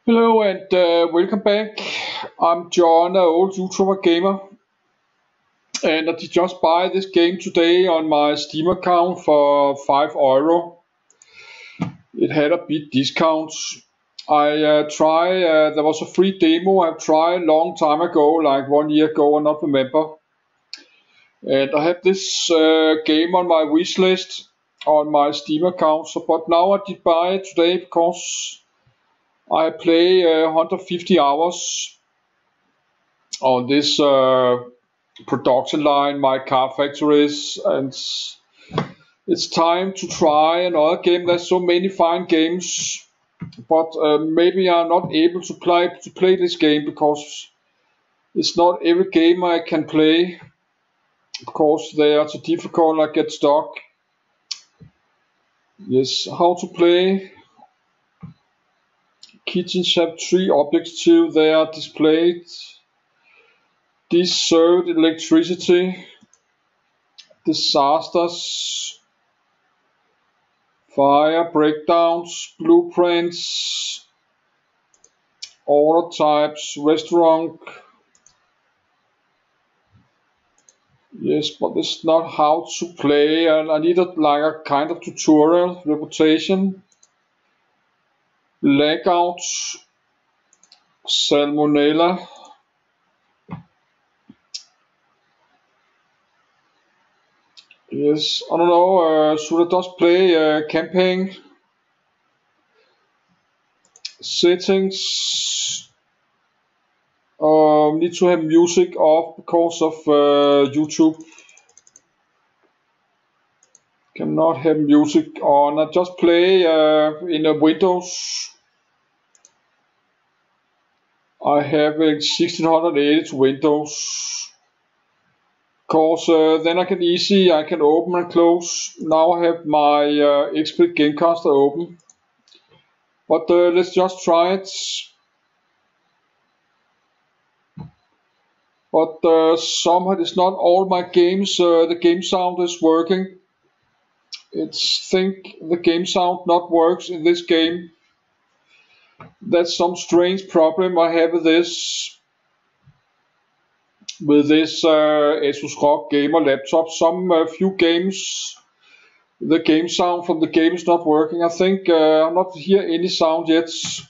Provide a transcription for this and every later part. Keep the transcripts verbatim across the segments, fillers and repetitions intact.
Hello and uh, welcome back. I'm John, an old YouTuber gamer, and I did just buy this game today on my Steam account for five euro. It had a bit discount. I uh, try. Uh, there was a free demo I tried a long time ago, like one year ago, I not remember. And I have this uh, game on my wish list on my Steam account. So, but now I did buy it today because I play uh, one hundred fifty hours on this uh, production line, my car factories, and it's time to try another game. There's so many fine games, but uh, maybe I'm not able to play to play this game because it's not every game I can play because they are too difficult. I get stuck. Yes, how to play? Kitchens have three objectives. They are displayed. Deserved electricity. Disasters. Fire breakdowns, blueprints, order types, restaurant. Yes, but it's not how to play, and I need a, like a kind of tutorial. Reputation, legouts, salmonella. Yes, I don't know. Uh, should I just play uh, campaign? Settings. Uh, need to have music off because of uh, YouTube. Cannot have music on. I just play uh, in a Windows. I have a sixteen eighty to Windows. Cause uh, then I can easy I can open and close. Now I have my uh, Expert Gamecaster open. But uh, let's just try it. But uh, somehow it's not all my games. Uh, the game sound is working. It's think the game sound not works in this game. That's some strange problem I have with this with this uh, Asus ROG gamer laptop. Some uh, few games, the game sound from the game is not working. I think uh, I'm not hear any sound yet.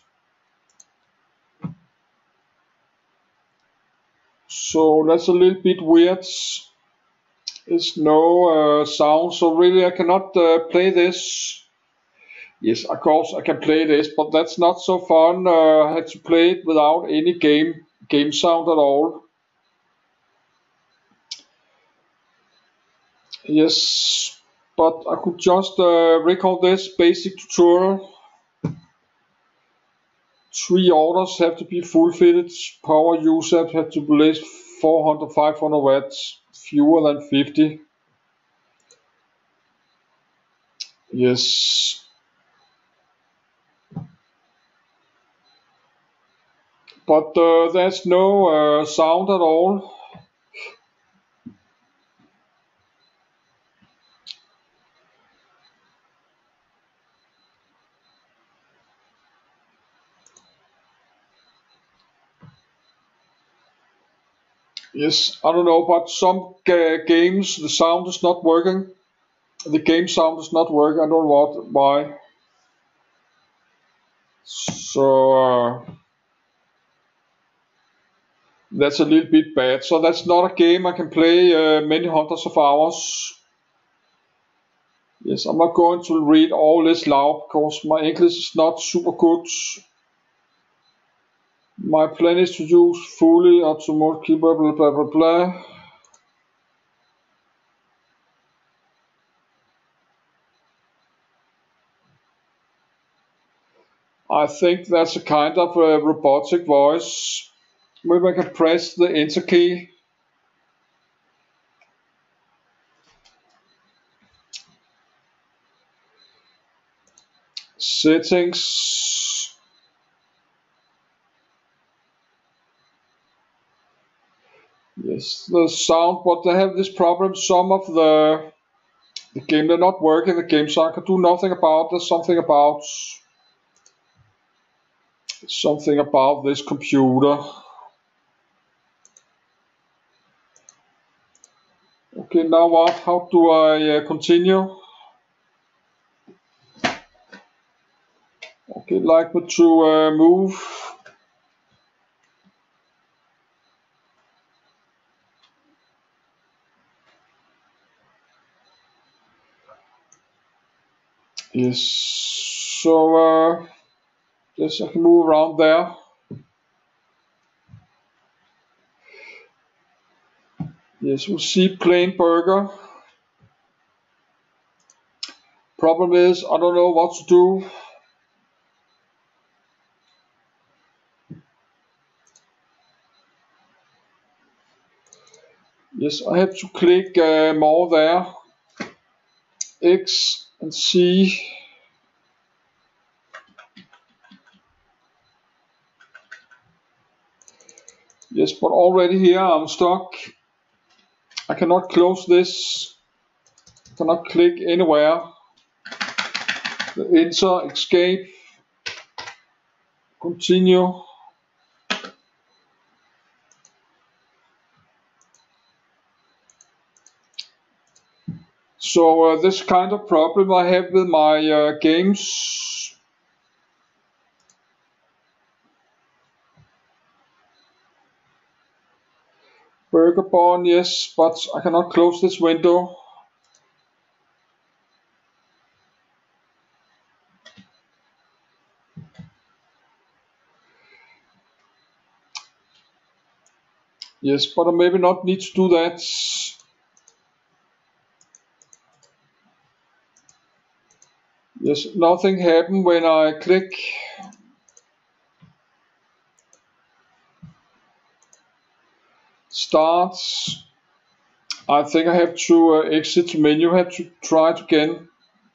So that's a little bit weird. There's no uh, sound, so really I cannot uh, play this. Yes, of course I can play this, but that's not so fun. Uh, I had to play it without any game game sound at all. Yes, but I could just uh, record this basic tutorial. Three orders have to be fulfilled. Power usage have to be less four hundred five hundred watts, fewer than fifty. Yes. But uh, there's no uh, sound at all. Yes, I don't know, but some ga games the sound is not working. The game sound is not working. I don't know what why. So uh, that's a little bit bad. So that's not a game I can play uh, many hundreds of hours. Yes, I'm not going to read all this loud because my English is not super good. My plan is to use fully automatic blah blah blah blah blah. I think that's a kind of a robotic voice. Maybe I can press the enter key. Settings. Yes, the sound, but they have this problem. Some of the the game they're not working. The game sound I can do nothing about. There's something about something about this computer. Okay, now what? How do I uh, continue? Okay, like me to uh, move. Yes, so uh, yes, I can move around there. Yes, we'll see plain burger. Problem is, I don't know what to do. Yes, I have to click uh, more there. X and C. Yes, but already here I'm stuck. I cannot close this. I cannot click anywhere. Enter, escape, continue. So uh, this kind of problem I have with my uh, games. Burger Bun, yes, but I cannot close this window. Yes, but I maybe not need to do that. Yes, nothing happened when I click. Start. I think I have to uh, exit the menu. I have to try it again.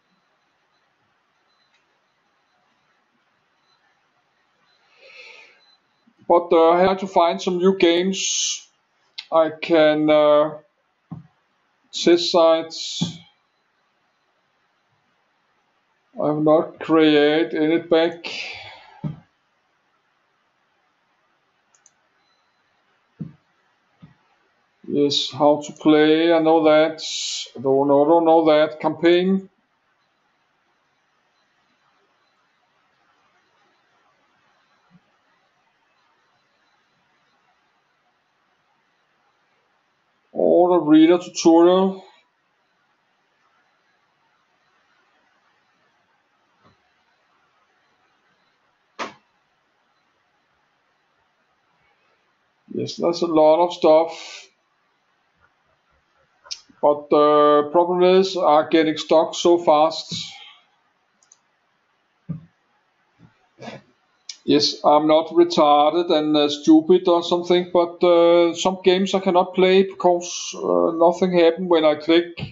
But uh, I have to find some new games. I can uh, test sites. I have not created any back. Yes, how to play, I know that. I don't know, I don't know that. Campaign. Order reader tutorial. Yes, that's a lot of stuff. But the problem is I'm getting stuck so fast. Yes, I'm not retarded and uh, stupid or something, but uh, some games I cannot play because uh, nothing happened when I click.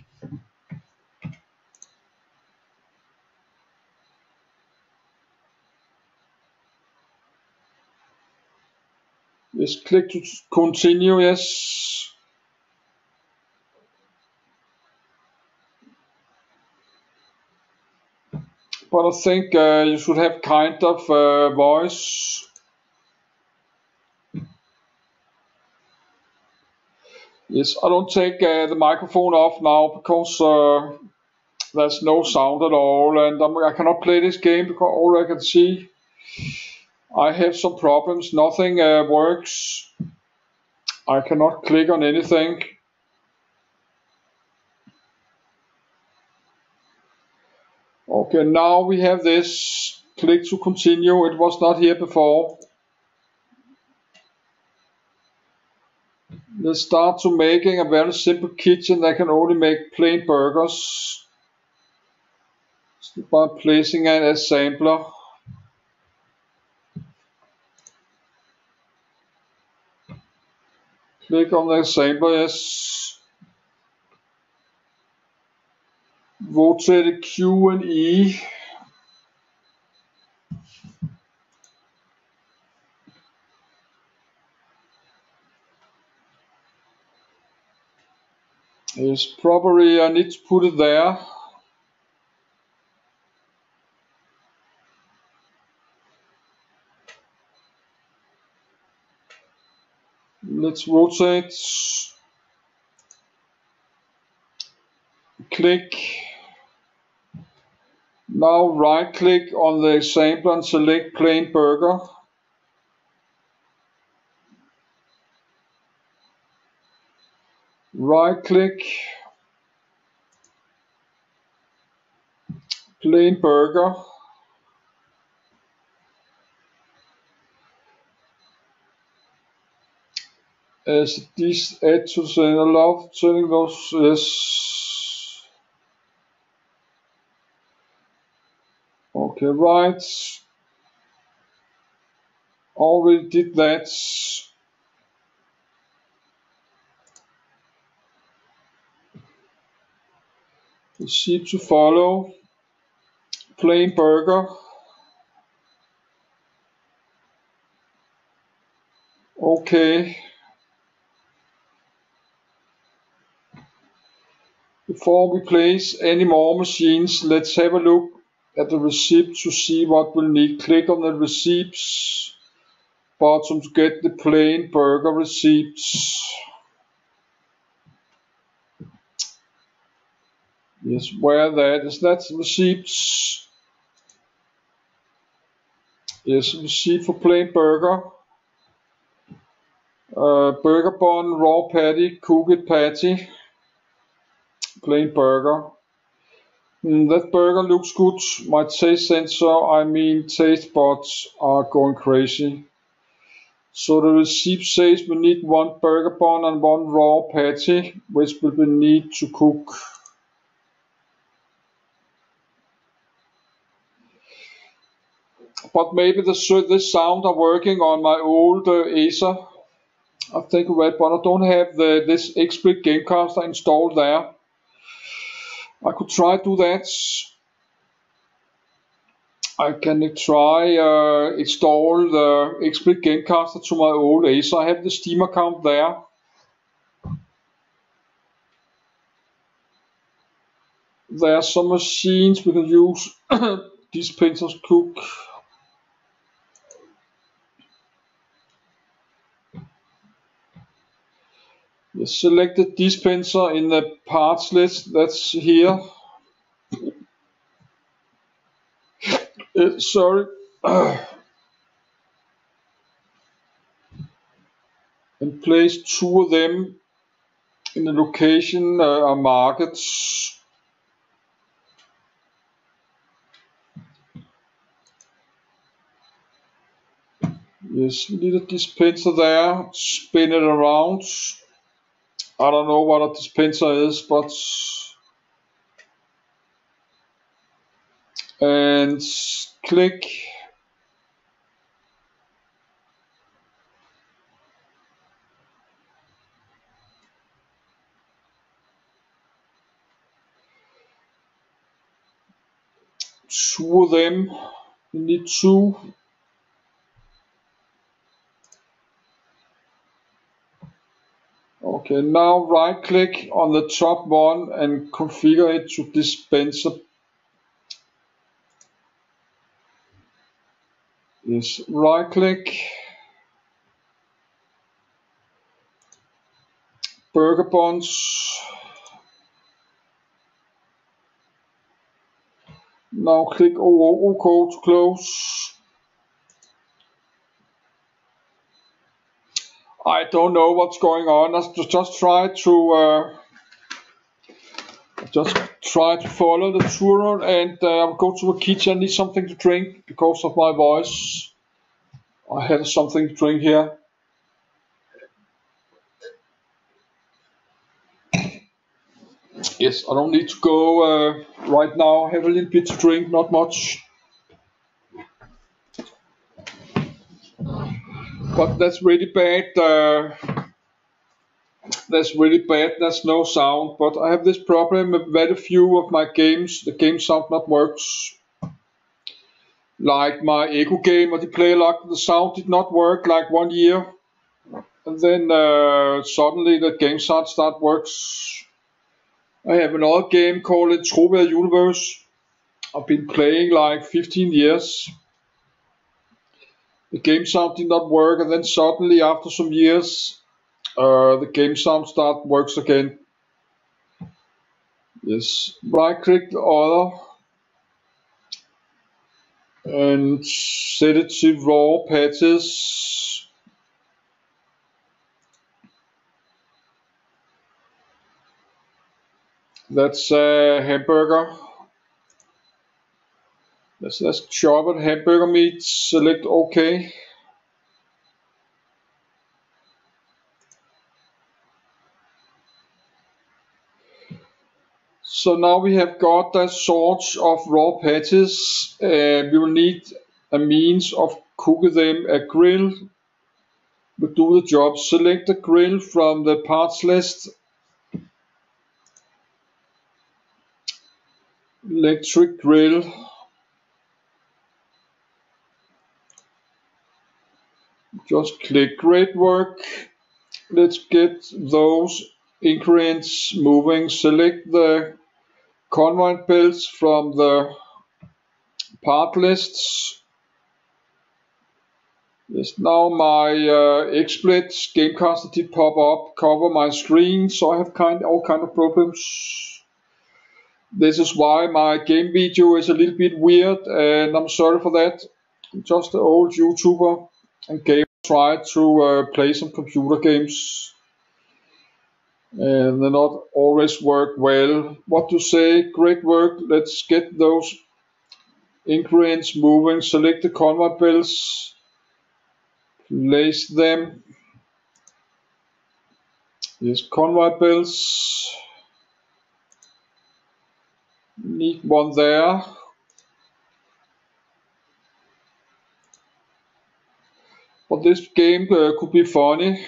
Yes, click to continue, yes. But I think uh, you should have kind of uh, voice. Yes, I don't take uh, the microphone off now because uh, there's no sound at all, and I'm, I cannot play this game because all I can see, I have some problems. Nothing uh, works. I cannot click on anything. Okay, now we have this. Click to continue. It was not here before. Let's start to making a very simple kitchen that can only make plain burgers by placing an assembler. Click on the assembler, yes. Rotate Q and E. Yes, probably I need to put it there. Let's rotate. Click. Now right click on the example and select plain burger. Right click, plain burger. As this add to the I love turning those, yes. Okay, right. Already did that. Receipt to follow. Plain burger. Okay. Before we place any more machines, let's have a look at the receipt to see what we'll need. Click on the receipts bottom to get the plain burger receipts. Yes, where that is, that's receipts. Yes, receipt for plain burger. Uh, burger bun, raw patty, cooked patty, plain burger. Mm, that burger looks good. My taste sensor, I mean taste buds, are going crazy. So the receipt says we need one burger bun and one raw patty, which we will need to cook. But maybe the this sound are working on my old uh, Acer. I think right, but I don't have the this X-Split Gamecaster installed there. I could try to do that. I can try uh, install the X-Split Gamecaster to my old Acer. I have the Steam account there. There are some machines we can use. These pincers cook. Select the dispenser in the parts list that's here. Uh, sorry. And place two of them in the location uh, markets. Yes, we need a dispenser there. Spin it around. I don't know what a dispenser is, but and click. Two of them. We need two. Okay, now right click on the top one and configure it to dispenser. Yes, right click. Burger buns. Now click OK to close. I don't know what's going on. I just try to uh, just try to follow the tutorial and uh, go to the kitchen. I need something to drink because of my voice. I have something to drink here. Yes, I don't need to go uh, right now. I have a little bit to drink, not much. But that's really bad. Uh, that's really bad. There's no sound. But I have this problem with very few of my games. The game sound not works. Like my Echo game or the play lock, the sound did not work like one year. And then uh, suddenly the game sound start works. I have another game called Entropia Universe. I've been playing like fifteen years. The game sound did not work, and then suddenly after some years Uh, the game sound start works again. Yes, right click the other and set it to raw patties. That's a hamburger. Let's, let's chop it. Hamburger meat. Select OK. So now we have got the sorts of raw patties. Uh, we will need a means of cooking them. A grill will do the job. Select the grill from the parts list. Electric grill. Just click great work. Let's get those ingredients moving. Select the convoy belts from the part lists. Yes, now my uh, XSplit Gamecaster did pop up, cover my screen, so I have kind all kind of problems. This is why my game video is a little bit weird, and I'm sorry for that. I'm just an old YouTuber and gamer try to uh, play some computer games, and they not always work well. What to say? Great work. Let's get those ingredients moving. Select the convoy belts. Place them. Yes, convoy belts. Need one there. But this game uh, could be funny.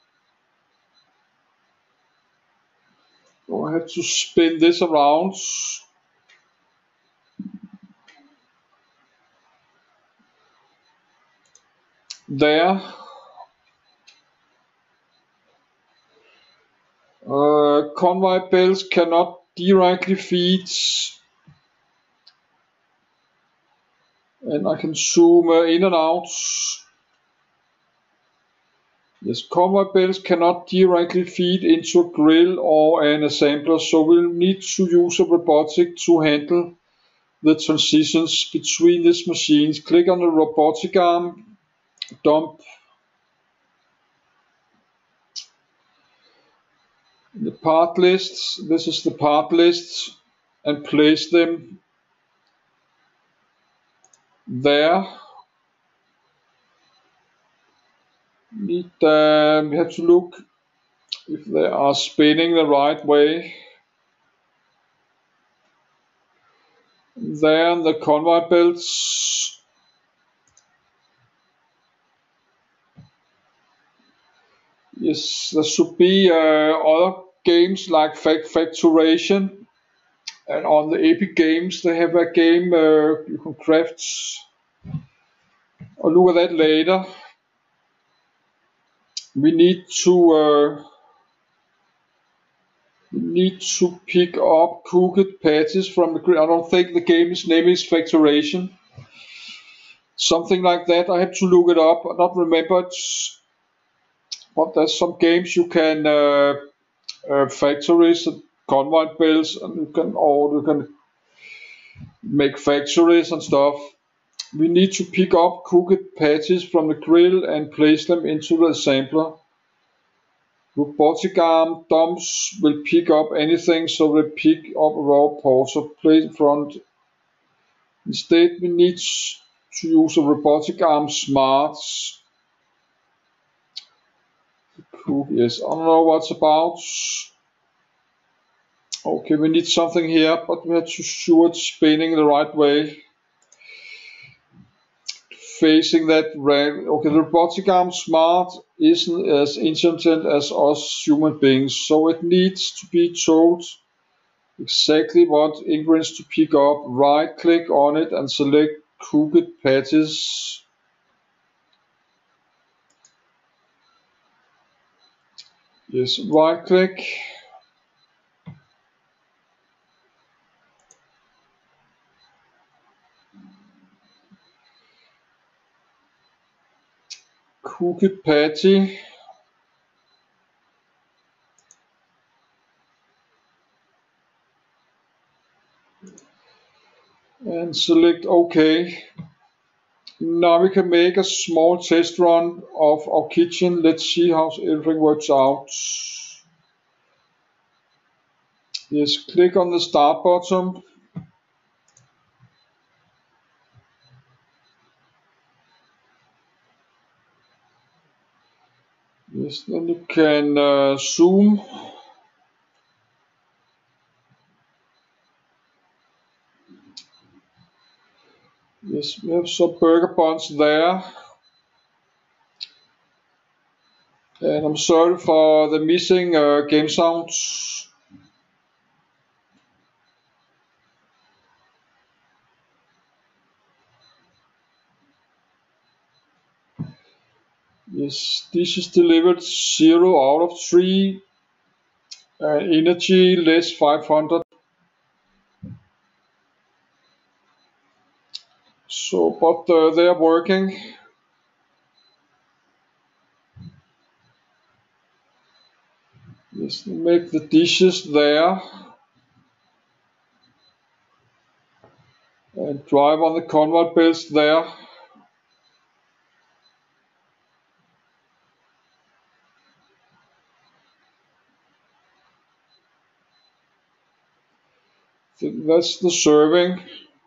So I have to spin this around. There. Uh, convoy belts cannot directly feed. And I can zoom uh, in and out. Yes, convoy belts cannot directly feed into a grill or an assembler, so we'll need to use a robotic to handle the transitions between these machines. Click on the robotic arm, dump the part lists. This is the part list, and place them there. Need, uh, we have to look if they are spinning the right way. There, the convoy belts. Yes, there should be uh, other games like Fact Factoration, and on the Epic Games they have a game uh, you can craft. I'll look at that later. We need to uh, we need to pick up cooked patties from the grill. I don't think the game's name is Factoration. Something like that. I have to look it up. I don't remember it. But there's some games you can uh, uh, factories and convoy belts, and you can or you can make factories and stuff. We need to pick up cooked patties from the grill and place them into the assembler. Robotic arm dumps will pick up anything, so we pick up raw parts of place in front. Instead, we need to use a robotic arm smarts. Cook, yes, I don't know what's about. Okay, we need something here, but we have to sure it's spinning the right way. Facing that red. Okay, the robotic arm smart isn't as intelligent as us human beings, so it needs to be told exactly what ingredients to pick up. Right click on it and select cooked patties. Yes, right click. Cooked patty. select OK. Now we can make a small test run of our kitchen. Let's see how everything works out. Yes, click on the start button. Yes, then you can uh, zoom. Yes, we have some burger buns there. And I'm sorry for the missing uh, game sounds. Yes, this is delivered zero out of three. Uh, energy less five hundred. So, but uh, they are working. Yes, make the dishes there. And drive on the conveyor belts there. I think that's the serving.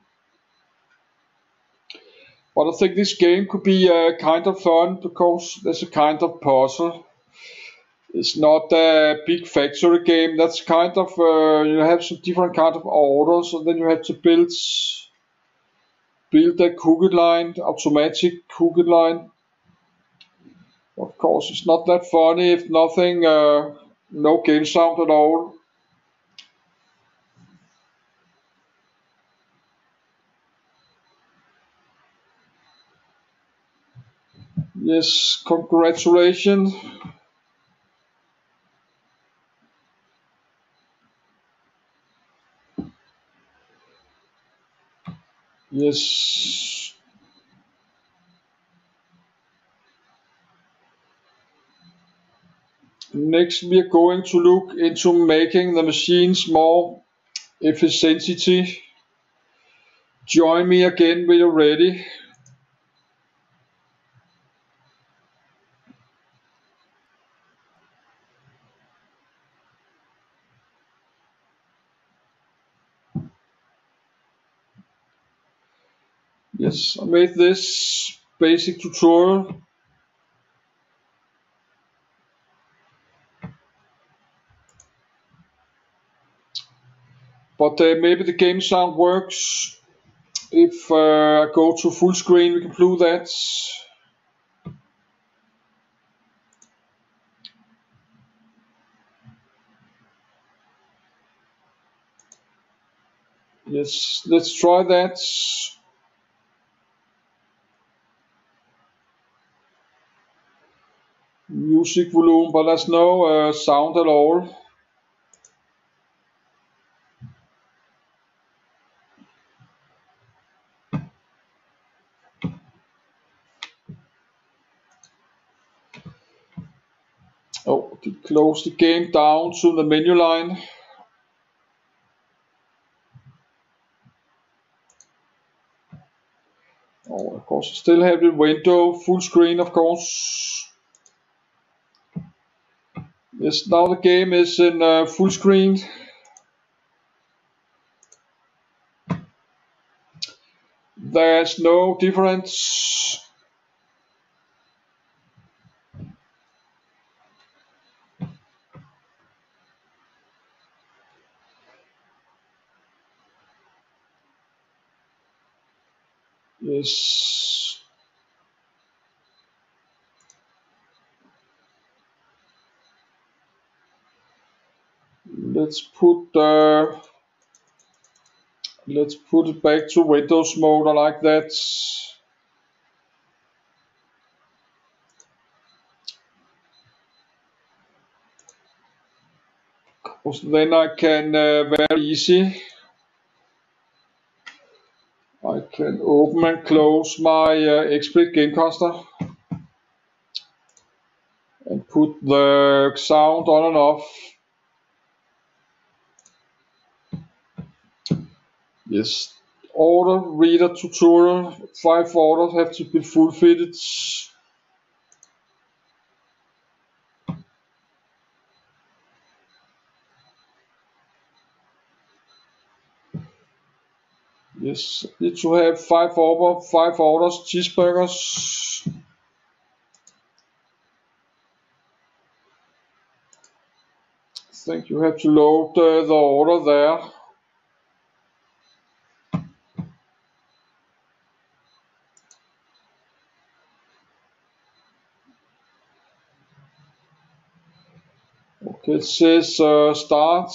But I think this game could be uh, kind of fun because there's a kind of puzzle. It's not a big factory game. That's kind of uh, you have some different kind of orders, and then you have to build build a cookie line, automatic cookie line. Of course, it's not that funny if nothing, uh, no game sound at all. Yes, congratulations. Yes. Next, we are going to look into making the machines more efficiency. Join me again when you're ready. Yes, I made this basic tutorial. But uh, maybe the game sound works. If uh, I go to full screen, we can do that. Yes, let's try that. Music volume, but there's no uh, sound at all. Oh, to close the game down to the menu line. Oh, of course, still have the window full screen, of course. Yes, now the game is in uh, full screen. There's no difference. Yes. Let's put uh, let's put it back to Windows mode. I like that. Because then I can uh, very easy. I can open and close my uh, Expert Gamecaster and put the sound on and off. Yes, Order reader tutorial. Five orders have to be fulfilled. Yes, need to have five order, five orders, cheeseburgers. I think you have to load uh, the order there. Okay, it says uh, start.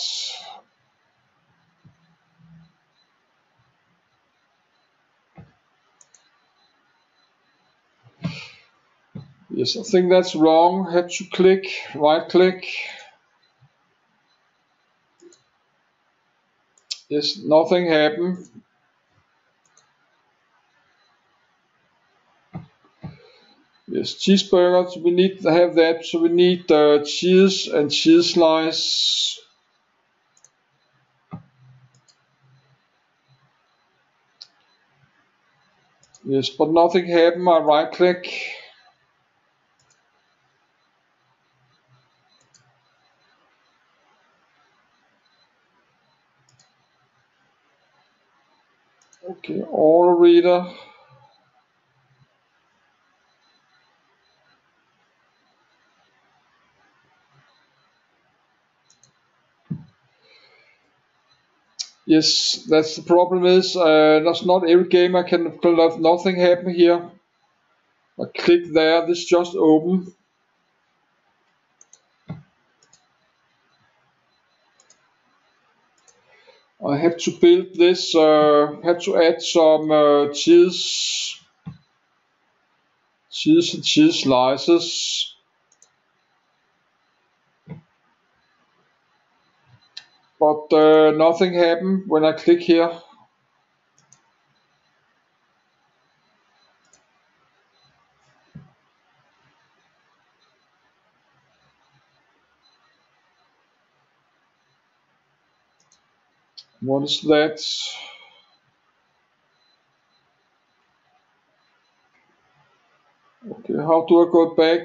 Yes, I think that's wrong. Have to click, right click. Yes, nothing happened. Yes, cheeseburgers, we need to have that, so we need uh, cheese and cheese slice. Yes, but nothing happened. I right click. Okay, order reader. Yes, that's the problem is, uh, that's not every game I can have nothing happen here. I click there, this just open. I have to build this, uh, have to add some uh, cheese, cheese and cheese slices. But uh, nothing happened when I click here. What is that? Okay, how do I go back?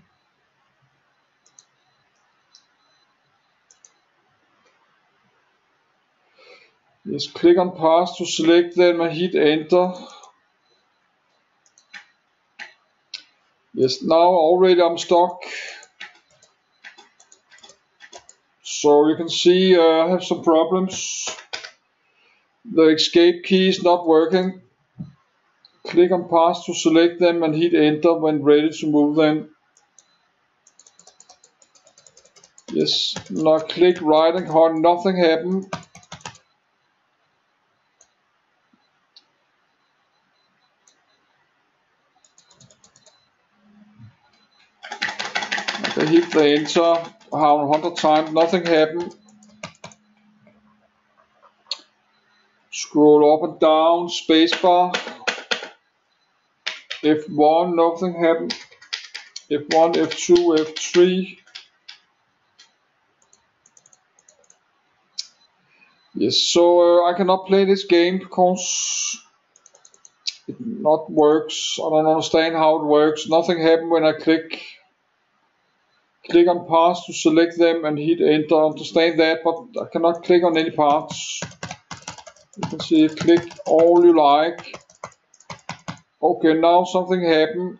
Yes, click on pass to select them and hit enter. Yes, now already I'm stuck. So you can see uh, I have some problems. The escape key is not working. Click on pass to select them and hit enter when ready to move them. Yes, now click right and hard, nothing happened. I hit the enter one hundred times, nothing happened. Scroll up and down, spacebar. F one, nothing happened. F one, F two, F three. Yes, so uh, I cannot play this game because it not works. I don't understand how it works. Nothing happened when I click. Click on parts to select them and hit enter. I understand that, but I cannot click on any parts. You can see click all you like. Okay, now something happened.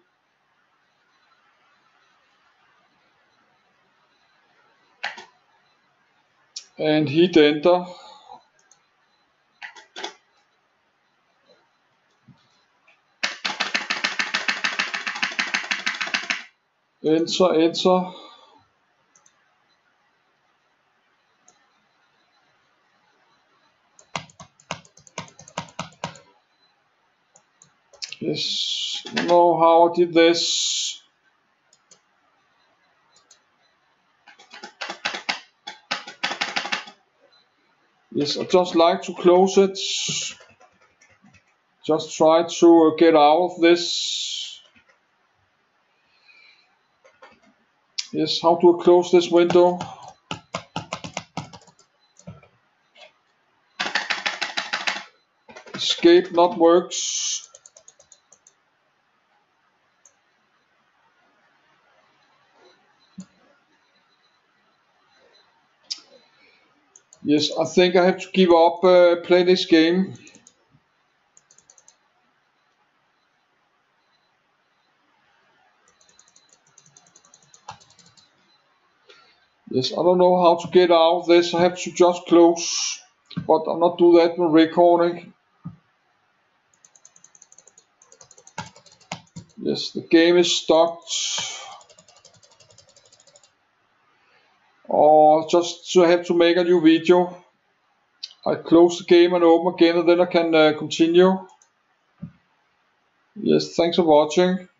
And hit enter. Enter, enter. Yes, I don't know how I did this. Yes, I just like to close it. Just try to get out of this. Yes, how to close this window? escape not works. Yes, I think I have to give up uh, playing this game. Yes, I don't know how to get out of this. I have to just close, but I'll not do that when recording. Yes, the game is stuck. Or just to have to make a new video. I close the game and open again, and then I can uh, continue. Yes, thanks for watching.